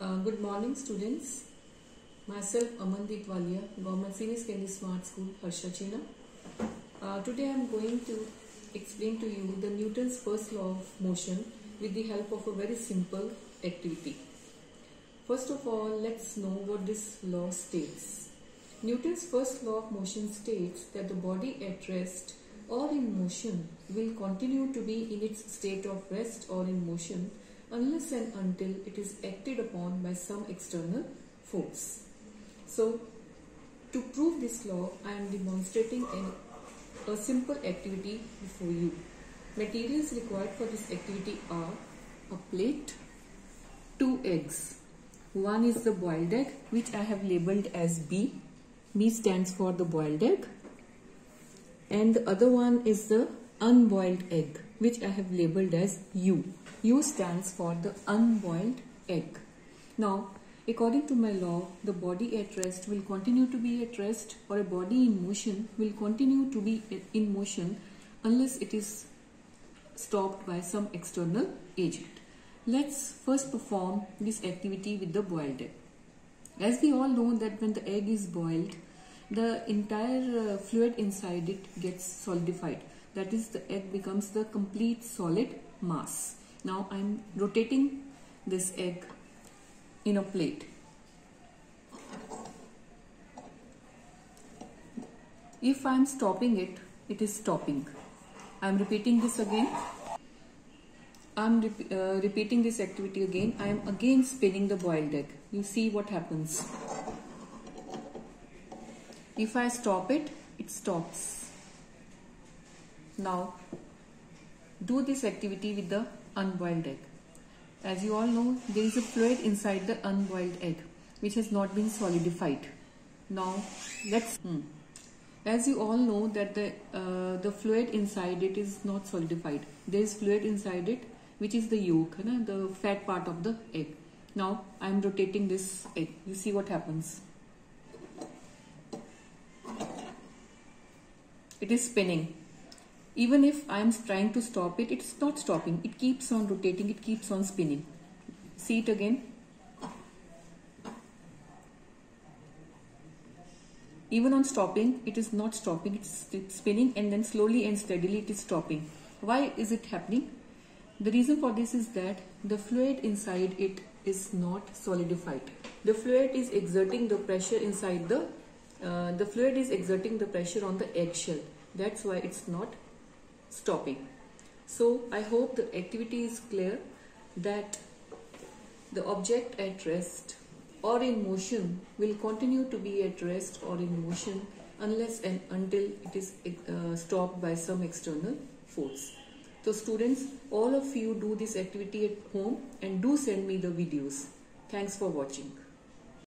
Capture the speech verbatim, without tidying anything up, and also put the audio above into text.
Uh, good morning, students. Myself, Amandeep Walia, Government Senior Secondary Smart School, Harsha China. Uh, today I am going to explain to you the Newton's first law of motion with the help of a very simple activity. First of all, let's know what this law states. Newton's first law of motion states that the body at rest or in motion will continue to be in its state of rest or in motion unless and until it is acted upon by some external force. So, to prove this law, I am demonstrating a, a simple activity before you. Materials required for this activity are a plate, two eggs. One is the boiled egg, which I have labeled as B. B stands for the boiled egg. And the other one is the unboiled egg, which I have labeled as U. U stands for the unboiled egg. Now, according to my law, the body at rest will continue to be at rest, or a body in motion will continue to be in motion unless it is stopped by some external agent. Let's first perform this activity with the boiled egg. As we all know that when the egg is boiled, the entire uh, fluid inside it gets solidified. That is, the egg becomes the complete solid mass. Now I am rotating this egg in a plate. If I am stopping it, it is stopping. I am repeating this again. I am rep uh, repeating this activity again. I am again spinning the boiled egg. You see what happens. If I stop it, it stops. Now, do this activity with the unboiled egg. As you all know, there is a fluid inside the unboiled egg which has not been solidified. Now, let's. Hmm. As you all know that the uh, the fluid inside it is not solidified. There is fluid inside it, which is the yolk, na, the fat part of the egg. Now, I am rotating this egg. You see what happens. It is spinning. Even if I am trying to stop it, it's not stopping. It keeps on rotating, it keeps on spinning. See it again. Even on stopping, it is not stopping, it's spinning, and then slowly and steadily it is stopping. Why is it happening? The reason for this is that the fluid inside it is not solidified. The fluid is exerting the pressure inside the, uh, the fluid is exerting the pressure on the eggshell. That's why it's not stopping. So I hope the activity is clear, that the object at rest or in motion will continue to be at rest or in motion unless and until it is uh, stopped by some external force. So students, all of you do this activity at home and do send me the videos. Thanks for watching.